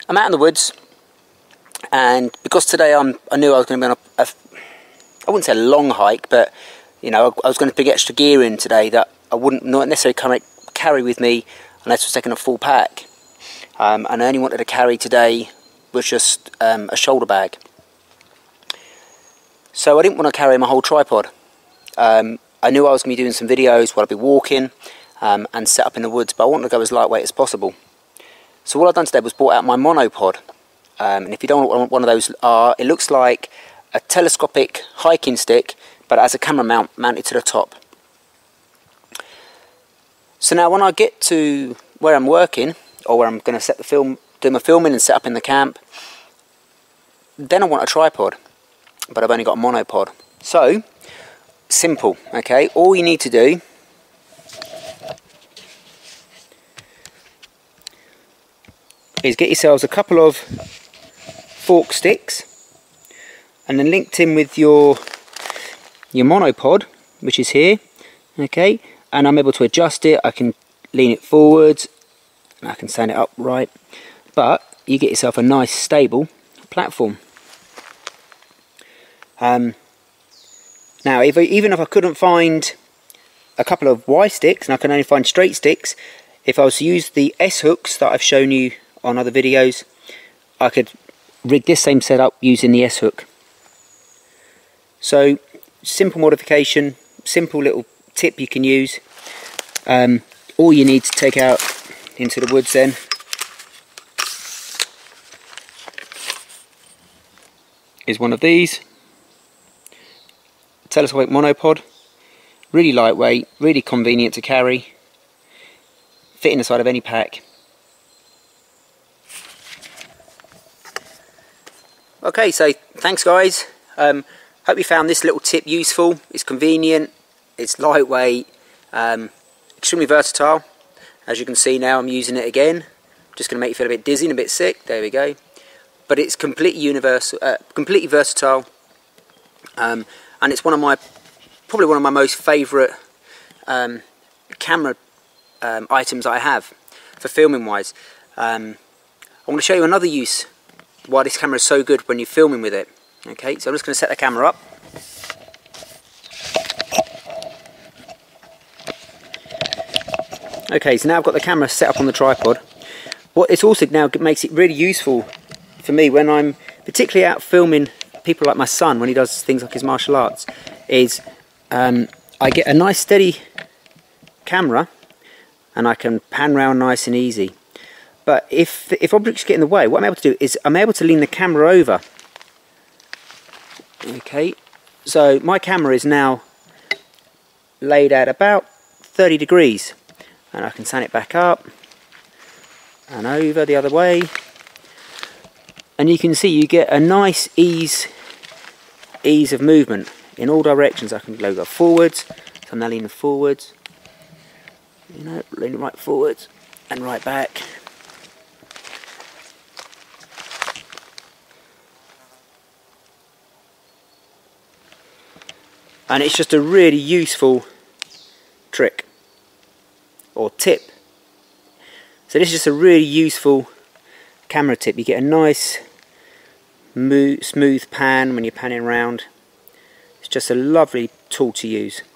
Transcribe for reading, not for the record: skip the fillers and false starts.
I'm out in the woods, and because today I knew I was going to be on I wouldn't say a long hike, but you know, I was going to bring extra gear in today that I wouldn't not necessarily carry with me unless I was taking a full pack. And I only wanted to carry today was just a shoulder bag. So I didn't want to carry my whole tripod. I knew I was going to be doing some videos where I'd be walking and set up in the woods, but I wanted to go as lightweight as possible. So what I've done today was brought out my monopod. And if you don't know what one of those are, it looks like a telescopic hiking stick, but it has a camera mounted to the top. So now when I get to where I'm working, or where I'm going to do my filming and set up in the camp, then I want a tripod, but I've only got a monopod. So, simple, okay? All you need to do is get yourselves a couple of fork sticks, and then linked in with your monopod, which is here, okay? And I'm able to adjust it. I can lean it forwards, and I can stand it upright, but you get yourself a nice stable platform. Now, even if I couldn't find a couple of Y sticks, and I can only find straight sticks, if I was to use the S hooks that I've shown you on other videos, I could rig this same setup using the S hook. So, simple modification, simple little tip you can use. All you need to take out into the woods then is one of these. Telescopic monopod, really lightweight, really convenient to carry, fit in the side of any pack. Okay, so thanks guys. Hope you found this little tip useful. It's convenient, it's lightweight, extremely versatile. As you can see now, I'm using it again. Just going to make you feel a bit dizzy and a bit sick. There we go. But it's completely universal, completely versatile. And it's probably one of my most favourite camera items I have for filming wise. I want to show you another use why this camera is so good when you're filming with it. Okay, so I'm just going to set the camera up. Okay, so now I've got the camera set up on the tripod. What this also now makes it really useful for me when I'm particularly out filming people like my son when he does things like his martial arts, is I get a nice steady camera and I can pan round nice and easy. But if objects get in the way, what I'm able to do is I'm able to lean the camera over. Okay, so my camera is now laid at about 30 degrees, and I can stand it back up and over the other way, and you can see you get a nice ease of movement in all directions. I can go forwards, so I'm now leaning forwards, you know, leaning right forwards and right back. And it's just a really useful trick or tip. So this is just a really useful camera tip. You get a nice smooth pan when you're panning around. It's just a lovely tool to use.